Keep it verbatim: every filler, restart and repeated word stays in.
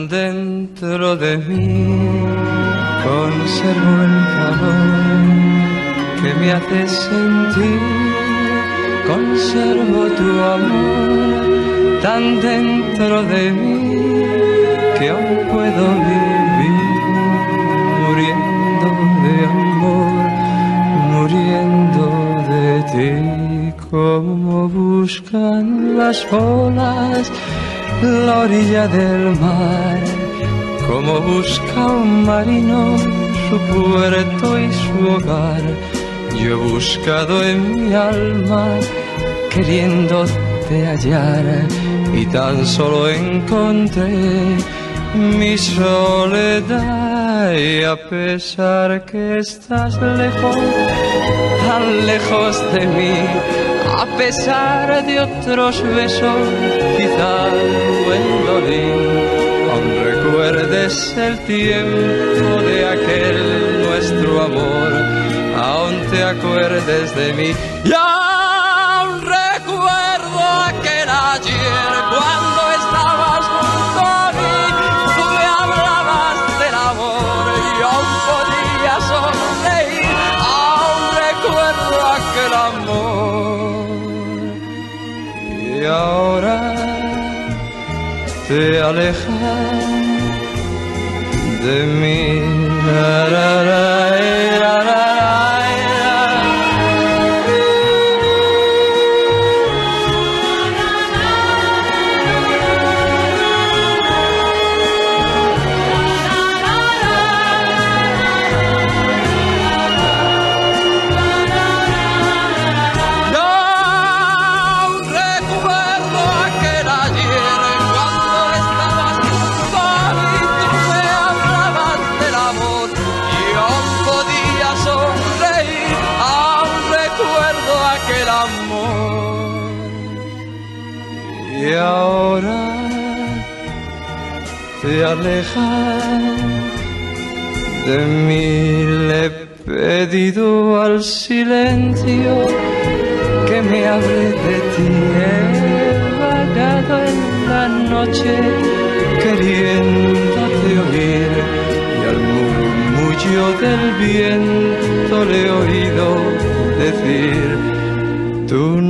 dentro de mí conservo el calor que me hace sentir, conservo tu amor tan dentro de mí que aún puedo vivir muriendo de amor, muriendo de ti. Como buscan las olas la orilla del mar, como busca un marino su puerto y su hogar. Yo he buscado en mi alma queriéndote hallar y tan solo encontré mi soledad. Y a pesar que estás lejos, tan lejos de mí, a pesar de otros besos, quizás Gwendolyn, aún recuerdes el tiempo de aquel nuestro amor, aún te acuerdes de mí. Y aún recuerdo aquel ayer cuando estabas junto a mí, tú me hablabas del amor y aún podía sonreír. Aún recuerdo aquel amor. Y ahora te alejas de mí. La, la, la, la, la, la. Y ahora te alejas de mí. Le he pedido al silencio que me hable de ti. He vagado en la noche queriéndote oír y al murmullo del viento le he oído decir: tú